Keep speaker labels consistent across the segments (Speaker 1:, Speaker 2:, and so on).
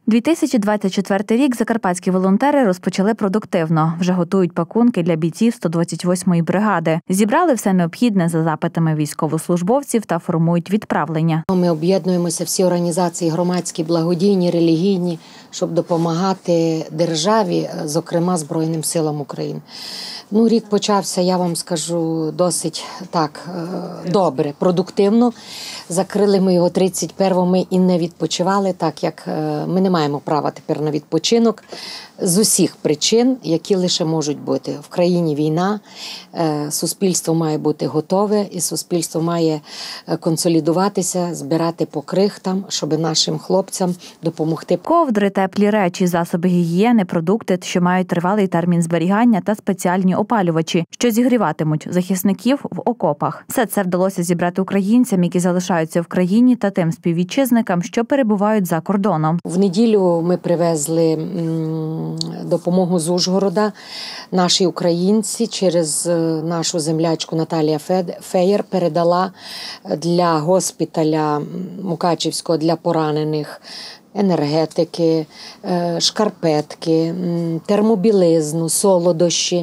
Speaker 1: 2024 рік закарпатські волонтери розпочали продуктивно. Вже готують пакунки для бійців 128-ї бригади. Зібрали все необхідне за запитами військовослужбовців та формують відправлення.
Speaker 2: Ми об'єднуємося всі організації громадські, благодійні, релігійні, щоб допомагати державі, зокрема Збройним силам України. Рік почався, я вам скажу, досить так добре, продуктивно. Закрили ми його 31-го, ми і не відпочивали, так як ми не маємо права тепер на відпочинок з усіх причин, які лише можуть бути. В країні війна, суспільство має бути готове і суспільство має консолідуватися, збирати по крихтам, щоб нашим хлопцям допомогти.
Speaker 1: Ковдри, теплі речі, засоби гігієни, продукти, що мають тривалий термін зберігання та спеціальні опалювачі, що зігріватимуть захисників в окопах. Все це вдалося зібрати українцям, які залишаються в країні, та тим співвітчизникам, що перебувають за кордоном.
Speaker 2: В неділю ми привезли допомогу з Ужгорода. Наші українці через нашу землячку Наталія Феєр передала для госпіталя Мукачівського для поранених енергетики, шкарпетки, термобілизну, солодощі,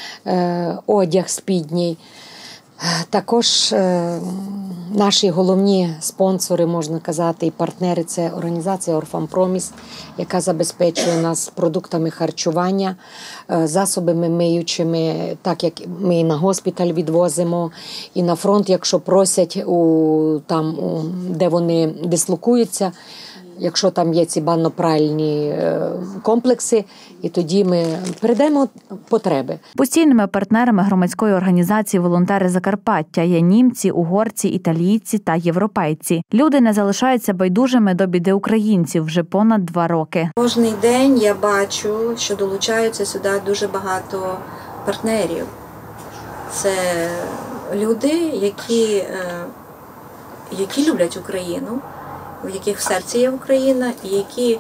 Speaker 2: одяг спідній. Також наші головні спонсори, можна казати, і партнери – це організація Орфан Проміс, яка забезпечує нас продуктами харчування, засобами миючими, так як ми і на госпіталь відвозимо, і на фронт, якщо просять, де вони дислокуються, якщо там є ці банно-пральні комплекси, і тоді ми передаємо потреби.
Speaker 1: Постійними партнерами громадської організації «Волонтери Закарпаття» є німці, угорці, італійці та європейці. Люди не залишаються байдужими до біди українців вже понад 2 роки.
Speaker 3: Кожний день я бачу, що долучаються сюди дуже багато партнерів. Це люди, які люблять Україну, в яких в серці є Україна, і які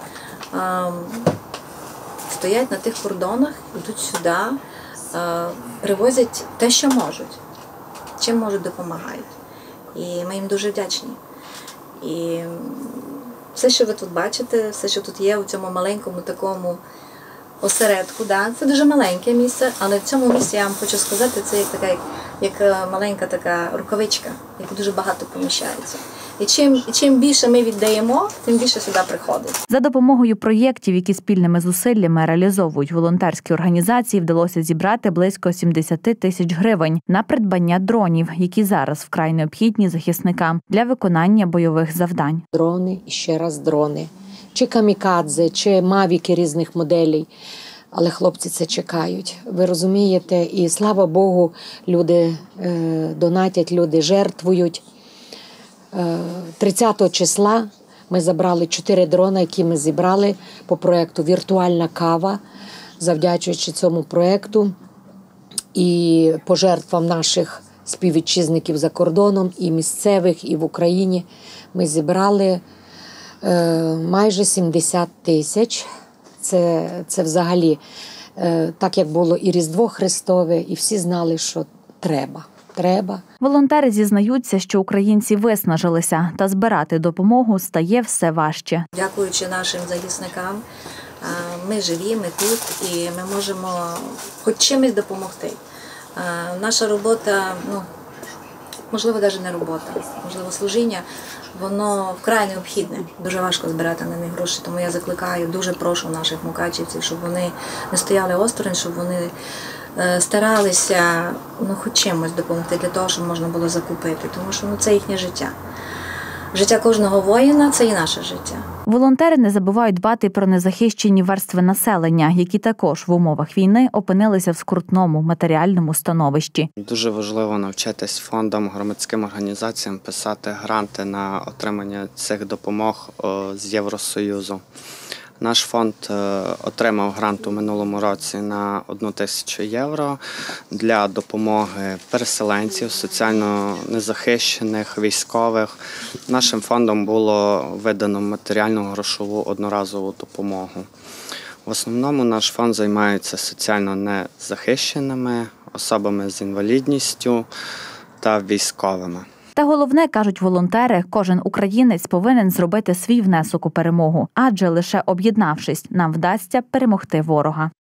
Speaker 3: стоять на тих кордонах, йдуть сюди, привозять те, що можуть, чим можуть, допомагають. І ми їм дуже вдячні. І все, що ви тут бачите, все, що тут є у цьому маленькому такому осередку, це дуже маленьке місце, але в цьому місці, я вам хочу сказати, це як маленька така рукавичка, яку дуже багато поміщається. І чим більше ми віддаємо, тим більше сюди приходить.
Speaker 1: За допомогою проєктів, які спільними зусиллями реалізовують волонтерські організації, вдалося зібрати близько 70 тисяч гривень на придбання дронів, які зараз вкрай необхідні захисникам для виконання бойових завдань.
Speaker 2: Дрони і ще раз дрони. Чи камікадзе, чи мавіки різних моделей. Але хлопці це чекають. Ви розумієте? І слава Богу, люди донатять, люди жертвують. 30 числа ми забрали 4 дрона, які ми зібрали по проєкту «Віртуальна кава», завдячуючи цьому проєкту і пожертвам наших співвітчизників за кордоном, і місцевих, і в Україні. Ми зібрали майже 70 тисяч. Це взагалі так, як було і Різдво Христове, і всі знали, що треба.
Speaker 1: Волонтери зізнаються, що українці виснажилися, та збирати допомогу стає все важче.
Speaker 3: Дякуючи нашим захисникам, ми живі, ми тут, і ми можемо хоч чимось допомогти. Наша робота, можливо, навіть не робота, можливо, служіння, воно вкрай необхідне. Дуже важко збирати на них гроші, тому я закликаю, дуже прошу наших мукачівців, щоб вони не стояли осторонь, щоб вони старалися хоч чимось допомогти для того, щоб можна було закупити, тому що це їхнє життя. Життя кожного воїна – це і наше життя.
Speaker 1: Волонтери не забувають дбати про незахищені верстви населення, які також в умовах війни опинилися в скрутному матеріальному становищі.
Speaker 4: Дуже важливо навчитись фондам, громадським організаціям писати гранти на отримання цих допомог з Євросоюзу. Наш фонд отримав грант у минулому році на 1 тисячу євро для допомоги переселенців, соціально незахищених, військових. Нашим фондом було видано матеріальну грошову одноразову допомогу. В основному наш фонд займається соціально незахищеними, особами з інвалідністю та військовими.
Speaker 1: Та головне, кажуть волонтери, кожен українець повинен зробити свій внесок у перемогу, адже лише об'єднавшись, нам вдасться перемогти ворога.